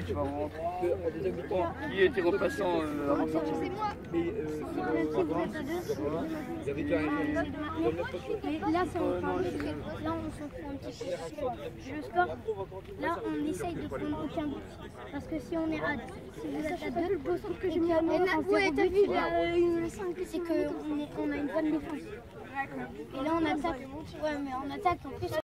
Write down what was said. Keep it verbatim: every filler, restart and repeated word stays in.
tu vas rentrer. Bon, qui était remplaçant euh, avant de sortir? Mais euh, là, ça on parle, là on s'en fout un petit peu. Le score, là on essaye de prendre aucun but. Parce que si on est à, si vous êtes à deux, le centre que j'ai mis à moi, ouais, t'as vu, c'est qu'on on a une bonne défense. Et là on attaque, ouais, mais on attaque en plus.